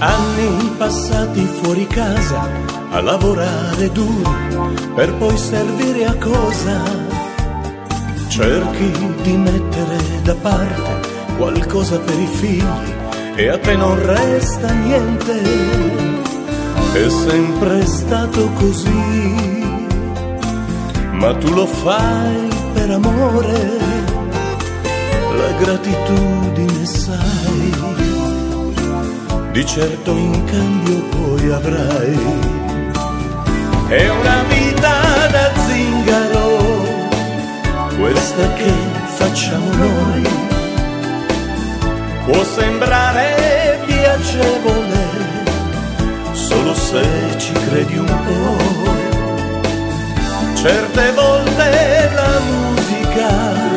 Anni passati fuori casa a lavorare duro per poi servire a cosa? Cerchi di mettere da parte qualcosa per i figli e a te non resta niente. È sempre stato così, ma tu lo fai per amore, la gratitudine sai, di certo in cambio poi avrai. È una vita da zingaro, questa che facciamo noi, può sembrare piacevole solo se ci credi un po'. Certe volte la musica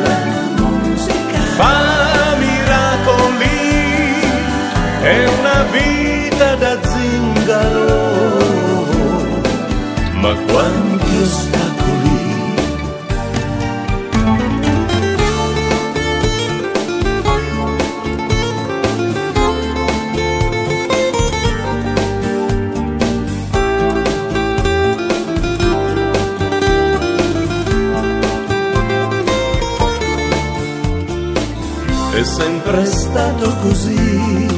fa miracoli, è una vita da zingaro, ma quanti ostacoli. È sempre stato così,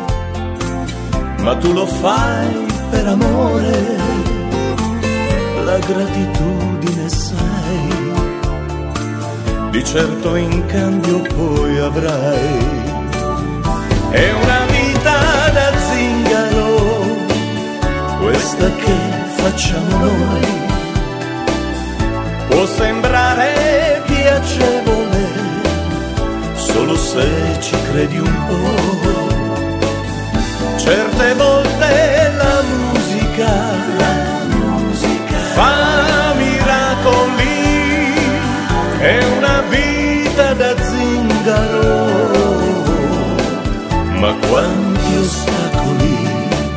ma tu lo fai per amore, la gratitudine sai, di certo in cambio poi avrai. È una vita da zingaro, questa che facciamo noi, può sembrare piacevole solo se ci credi un po'. Certe volte la musica fa miracoli, è una vita da zingaro, ma quanti ostacoli.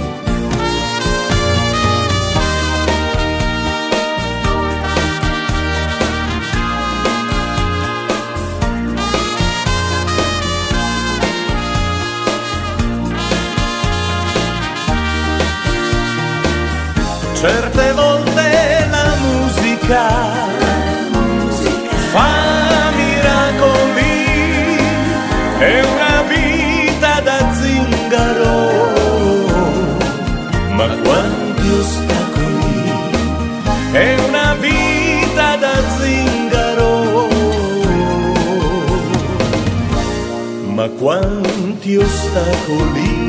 Certe volte la musica fa miracoli, è una vita da zingaro, ma quanti ostacoli. È una vita da zingaro, ma quanti ostacoli.